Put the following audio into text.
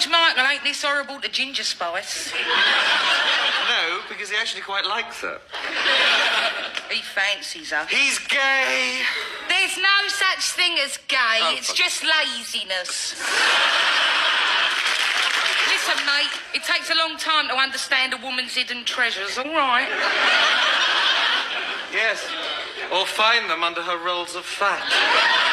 George Michael ain't this horrible to Ginger Spice. No, because he actually quite likes her. He fancies her. He's gay. There's no such thing as gay. Oh, it's just laziness. Listen, mate, it takes a long time to understand a woman's hidden treasures, all right? Yes. Or find them under her rolls of fat.